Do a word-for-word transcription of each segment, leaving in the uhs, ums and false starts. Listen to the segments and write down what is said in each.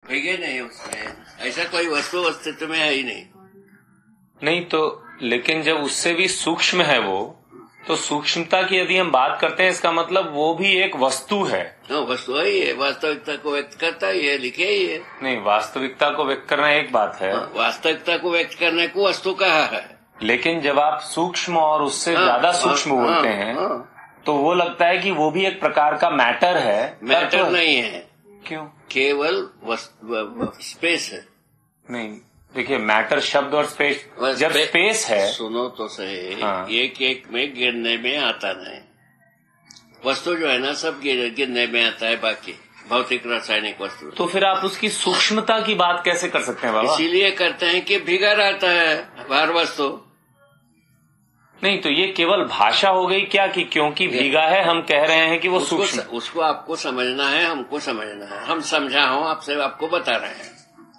भीगे नहीं उसमें, ऐसा कोई वस्तु अस्तित्व में है ही नहीं। नहीं तो लेकिन जब उससे भी सूक्ष्म है वो, तो सूक्ष्मता की यदि हम बात करते हैं इसका मतलब वो भी एक वस्तु है। हाँ, वस्तु ही है, वास्तविकता को व्यक्त करता ही है, लिखे ही है। नहीं, वास्तविकता को व्यक्त करना एक बात है। हाँ, वास्तविकता को व्यक्त करने को वस्तु कहा है। लेकिन जब आप सूक्ष्म और उससे हाँ, ज्यादा सूक्ष्म हाँ, बोलते हैं हाँ, तो वो लगता है कि वो भी एक प्रकार का मैटर है। मैटर तो नहीं है। क्यों? केवल स्पेस है। नहीं, देखिए मैटर शब्द और स्पेस, जब स्पेस है, सुनो तो सही, हाँ, एक एक में गिरने में आता नहीं। वस्तु जो है ना सब गिरने में आता है, बाकी भौतिक रासायनिक वस्तु। तो फिर आप उसकी सूक्ष्मता की बात कैसे कर सकते हैं बाबा? इसीलिए करते हैं कि भीगा रहता है हर वस्तु। नहीं तो ये केवल भाषा हो गई क्या कि क्योंकि भीगा है हम कह रहे हैं कि वो सूक्ष्म? उसको आपको समझना है, हमको समझना है। हम समझा हो आपसे, आपको बता रहे हैं।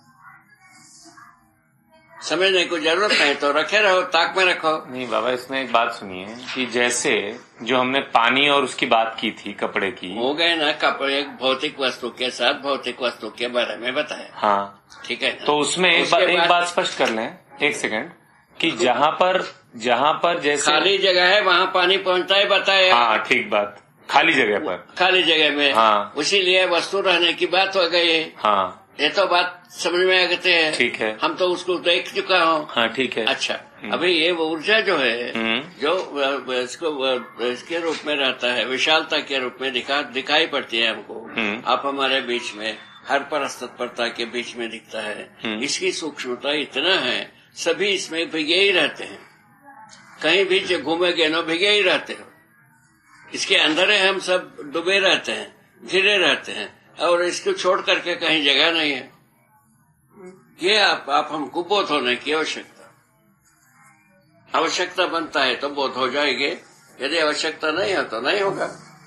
समझने को जरूरत नहीं तो रखे रहो, ताक में रखो। नहीं बाबा, इसमें एक बात सुनिए कि जैसे जो हमने पानी और उसकी बात की थी, कपड़े की, हो गए ना, कपड़े एक भौतिक वस्तु के साथ भौतिक वस्तु के बारे में बताया। हाँ ठीक है। तो उसमें एक, बा, एक बात स्पष्ट कर लें, एक सेकंड, कि जहाँ पर जहाँ पर जैसे खाली जगह है वहाँ पानी पहुँचता है, बताया। हाँ ठीक बात, खाली जगह पर, खाली जगह में, हाँ, इसीलिए वस्तु रहने की बात हो गई है। हाँ ये तो बात समझ में आ गए हैं। ठीक है, हम तो उसको देख चुका हूँ। हाँ ठीक है। अच्छा, अभी ये वो ऊर्जा जो है, जो इसको इसके रूप में रहता है, विशालता के रूप में दिखा दिखाई पड़ती है हमको। आप हमारे बीच में हर परस्तत्परता के बीच में दिखता है। इसकी सूक्ष्मता इतना है, सभी इसमें भिगे ही रहते हैं। कहीं भी जो घूमेगे ना भिगे ही रहते हो। इसके अंदर हम सब डूबे रहते हैं, घिरे रहते हैं, और इसको छोड़ करके कहीं जगह नहीं है। ये आप, आप हमको बोध होने की आवश्यकता आवश्यकता बनता है तो बोध हो जाएंगे। यदि आवश्यकता नहीं है तो नहीं होगा।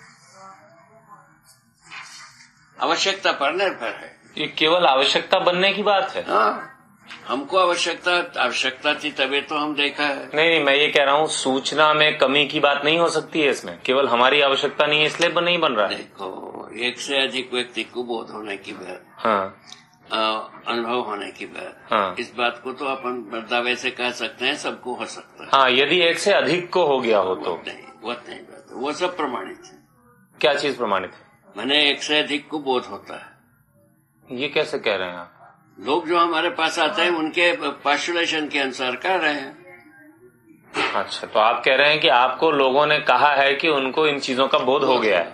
आवश्यकता पर निर्भर है। ये केवल आवश्यकता बनने की बात है। हाँ, हमको आवश्यकता आवश्यकता थी तभी तो हम देखा है। नहीं नहीं, मैं ये कह रहा हूँ सूचना में कमी की बात नहीं हो सकती है इसमें, केवल हमारी आवश्यकता नहीं है इसलिए बन नहीं बन रहा है। देखो, एक से अधिक व्यक्ति को बोध होने की बात, हाँ, अनुभव होने की बात, हाँ, इस बात को तो अपन दावे से कह सकते हैं सबको हो सकता है। हाँ, यदि एक से अधिक को हो गया हो तो नहीं, वो नहीं बात, वो सब प्रमाणित है। क्या चीज प्रमाणित है? मैंने एक से अधिक को बोध होता है। ये कैसे कह रहे हैं आप? लोग जो हमारे पास आते हैं उनके पॉस्टुलेशन के अनुसार कर रहे हैं। अच्छा, तो आप कह रहे हैं कि आपको लोगों ने कहा है कि उनको इन चीजों का बोध हो गया है।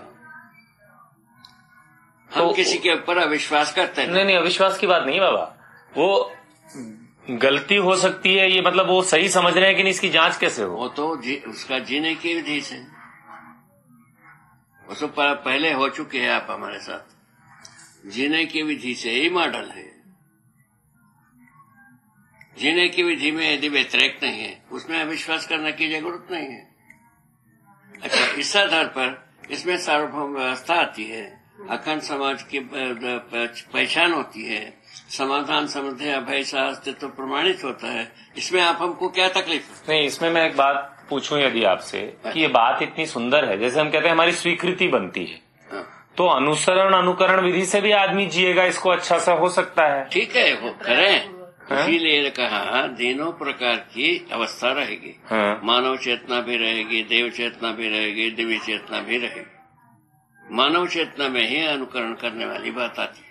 हम तो किसी के ऊपर अविश्वास करते हैं? नहीं नहीं, अविश्वास की बात नहीं बाबा, वो गलती हो सकती है, ये मतलब वो सही समझ रहे हैं कि नहीं, इसकी जांच कैसे हो? वो तो जी, उसका जीने की विधि से, वो सब पहले हो चुके हैं आप हमारे साथ। जीने की विधि से ही मॉडल है। जीने की विधि में यदि व्यतिरेक नहीं है, उसमें अविश्वास करने की जरूरत नहीं है। अच्छा, इस आधार पर इसमें सार्वभौम व्यवस्था आती है, अखंड समाज की पहचान होती है, समाधान समृद्धि अभय सा अस्तित्व प्रमाणित होता है। इसमें आप हमको क्या तकलीफ है? नहीं, इसमें मैं एक बात पूछूं यदि आपसे कि ये बात इतनी सुंदर है, जैसे हम कहते हैं हमारी स्वीकृति बनती है, हाँ, तो अनुसरण अनुकरण विधि से भी आदमी जिएगा, इसको अच्छा सा हो सकता है। ठीक है, वो करें। इसीलिए कहा तीनों प्रकार की अवस्था रहेगी। हाँ? मानव चेतना भी रहेगी, देव चेतना भी रहेगी, दिव्य चेतना भी रहेगी। मानव चेतना में ही अनुकरण करने वाली बात आती है।